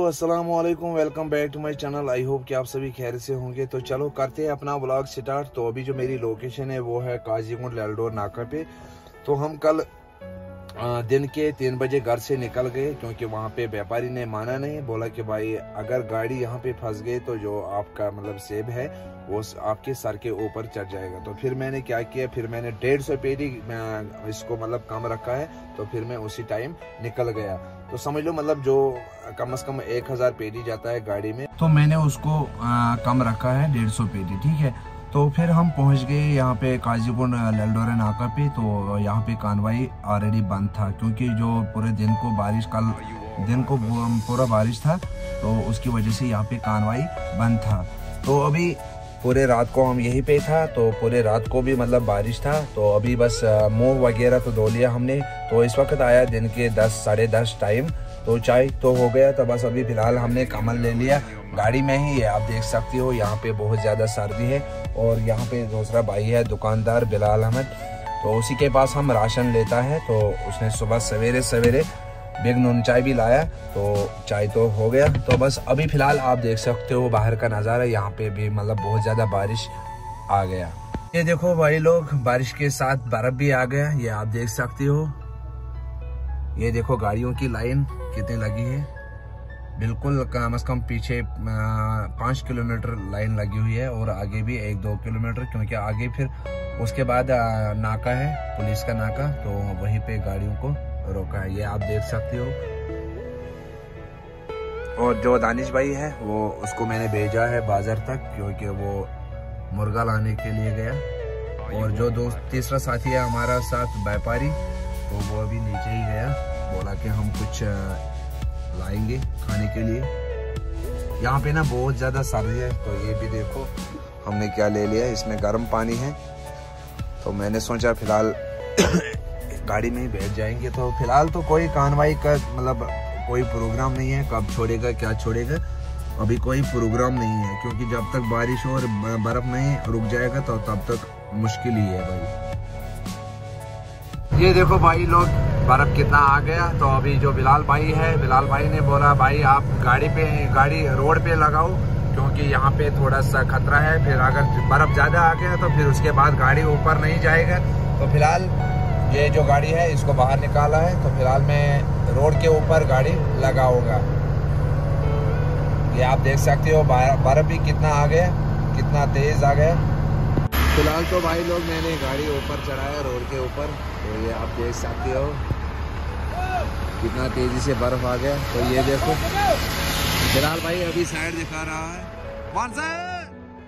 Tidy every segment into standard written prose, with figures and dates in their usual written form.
अस्सलाम वालेकुम, welcome back to my channel. I hope कि आप सभी खैर से होंगे। तो चलो करते हैं अपना व्लॉग स्टार्ट। तो अभी जो मेरी लोकेशन है वो है काजीगुंड लैलडोर नाका पे। तो हम कल दिन के 3 बजे घर से निकल गए, क्योंकि वहाँ पे व्यापारी ने माना नहीं, बोला कि भाई अगर गाड़ी यहाँ पे फंस गई तो जो आपका मतलब सेब है वो आपके सर के ऊपर चढ़ जाएगा। तो फिर मैंने क्या किया, फिर मैंने 150 पेटी इसको मतलब कम रखा है। तो फिर मैं उसी टाइम निकल गया। तो समझ लो मतलब जो कम से कम 1000 पेटी जाता है गाड़ी में, तो मैंने उसको कम रखा है 150 पेटी, ठीक है। तो फिर हम पहुंच गए यहाँ पे काजीगुंड लैलडोर नाका पे। तो यहाँ पे कानवाई ऑलरेडी बंद था, क्योंकि जो पूरे दिन को बारिश, कल दिन को पूरा बारिश था, तो उसकी वजह से यहाँ पे कानवाई बंद था। तो अभी पूरे रात को हम यहीं पे था, तो पूरे रात को भी मतलब बारिश था। तो अभी बस मुंह वगैरह तो धो लिया हमने। तो इस वक्त आया दिन के 10 साढ़े 10 टाइम। तो चाय तो हो गया। तो बस अभी फिलहाल हमने कमल ले लिया, गाड़ी में ही है। आप देख सकते हो यहाँ पे बहुत ज़्यादा सर्दी है। और यहाँ पे दूसरा भाई है दुकानदार बिलाल अहमद, तो उसी के पास हम राशन लेता है। तो उसने सुबह सवेरे सवेरे बिग नून चाय भी लाया। तो चाय तो हो गया। तो बस अभी फ़िलहाल आप देख सकते हो बाहर का नज़ारा, यहाँ पे भी मतलब बहुत ज़्यादा बारिश आ गया। ये देखो भाई लोग, बारिश के साथ बर्फ़ भी आ गया, ये आप देख सकते हो। ये देखो गाड़ियों की लाइन कितनी लगी है, बिल्कुल कम से कम पीछे 5 किलोमीटर लाइन लगी हुई है, और आगे भी 1-2 किलोमीटर, क्योंकि आगे फिर उसके बाद नाका है, पुलिस का नाका। तो वहीं पे गाड़ियों को रोका है, ये आप देख सकते हो। और जो दानिश भाई है वो, उसको मैंने भेजा है बाजार तक, क्योंकि वो मुर्गा लाने के लिए गया। और जो तीसरा साथी है हमारा साथ व्यापारी, तो वो अभी नीचे ही गया, बोला कि हम कुछ लाएंगे खाने के लिए। यहाँ पे ना बहुत ज़्यादा सर्दी है। तो ये भी देखो हमने क्या ले लिया, इसमें गर्म पानी है। तो मैंने सोचा फिलहाल गाड़ी में ही बैठ जाएंगे। तो फिलहाल तो कोई कानवाई का मतलब कोई प्रोग्राम नहीं है, कब छोड़ेगा क्या छोड़ेगा अभी कोई प्रोग्राम नहीं है, क्योंकि जब तक बारिश और बर्फ नहीं रुक जाएगा तो तब तक मुश्किल ही है भाई। ये देखो भाई लोग, बर्फ कितना आ गया। तो अभी जो बिलाल भाई है, बिलाल भाई ने बोला भाई आप गाड़ी रोड पे लगाओ, क्योंकि यहाँ पे थोड़ा सा खतरा है। फिर अगर बर्फ ज्यादा आ गया तो फिर उसके बाद गाड़ी ऊपर नहीं जाएगा। तो फिलहाल ये जो गाड़ी है इसको बाहर निकाला है। तो फिलहाल मैं रोड के ऊपर गाड़ी लगाऊंगा। ये आप देख सकते हो बर्फ भी कितना आ गया, कितना तेज आ गया। फिलहाल तो भाई लोग मैंने गाड़ी ऊपर चढ़ाया रोड के ऊपर। तो ये आप देख सकते हो कितना तेजी से बर्फ आ गया। तो ये देखो बिलाल भाई अभी साइड दिखा रहा है, कौन सा है?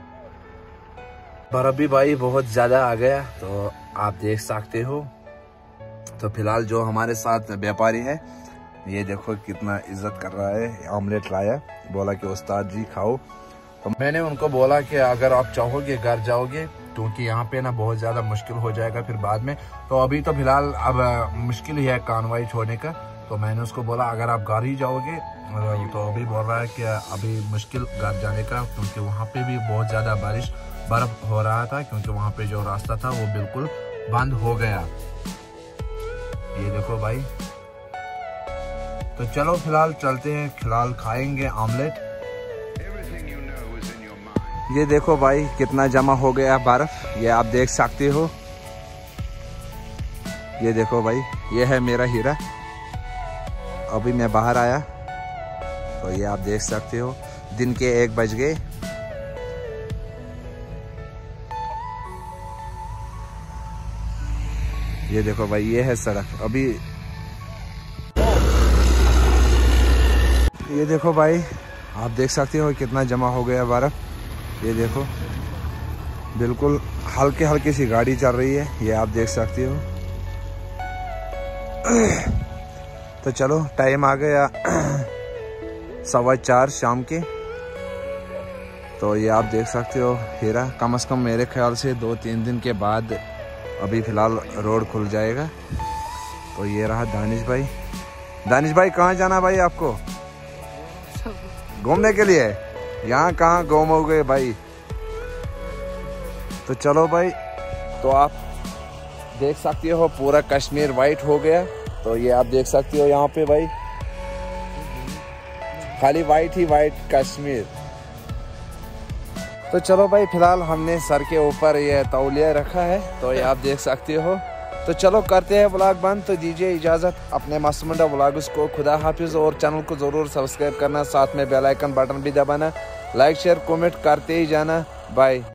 बर्फ भी भाई बहुत ज्यादा आ गया, तो आप देख सकते हो। तो फिलहाल जो हमारे साथ व्यापारी है, ये देखो कितना इज्जत कर रहा है। ऑमलेट लाया, बोला कि उस्ताद जी खाओ। तो मैंने उनको बोला कि अगर आप चाहोगे घर जाओगे, क्योंकि यहाँ पे ना बहुत ज़्यादा मुश्किल हो जाएगा फिर बाद में। तो अभी तो फिलहाल अब मुश्किल ही है कानवाई छोड़ने का। तो मैंने उसको बोला अगर आप घर ही जाओगे, तो अभी बोल रहा है कि अभी मुश्किल घर जाने का, क्योंकि वहाँ पे भी बहुत ज़्यादा बर्फ हो रहा था, क्योंकि वहाँ पे जो रास्ता था वो बिल्कुल बंद हो गया। ये देखो भाई, तो चलो फिलहाल चलते हैं, फिलहाल खाएंगे ऑमलेट। ये देखो भाई कितना जमा हो गया बर्फ, ये आप देख सकते हो। ये देखो भाई, ये है मेरा हीरा। अभी मैं बाहर आया, तो ये आप देख सकते हो दिन के 1 बज गए। ये देखो भाई, ये है सड़क। अभी ये देखो भाई, आप देख सकते हो कितना जमा हो गया बर्फ। ये देखो बिल्कुल हल्के हल्की सी गाड़ी चल रही है, ये आप देख सकते हो। तो चलो टाइम आ गया 4:15 शाम के। तो ये आप देख सकते हो हीरा, कम से कम मेरे ख्याल से 2-3 दिन के बाद अभी फ़िलहाल रोड खुल जाएगा। तो ये रहा दानिश भाई। दानिश भाई कहाँ जाना भाई आपको? घूमने के लिए? यहाँ कहाँ घूमोगे भाई? तो चलो भाई, तो आप देख सकते हो पूरा कश्मीर वाइट हो गया। तो ये आप देख सकते हो यहाँ पे भाई, खाली वाइट ही वाइट कश्मीर। तो चलो भाई, फिलहाल हमने सर के ऊपर ये तौलिया रखा है, तो ये आप देख सकते हो। तो चलो करते हैं व्लॉग बंद। तो दीजिए इजाज़त अपने मस्तमुंडा व्लॉग्स को। खुदा हाफिज़। और चैनल को ज़रूर सब्सक्राइब करना, साथ में बेल आइकन बटन भी दबाना, लाइक शेयर कमेंट करते ही जाना। बाय।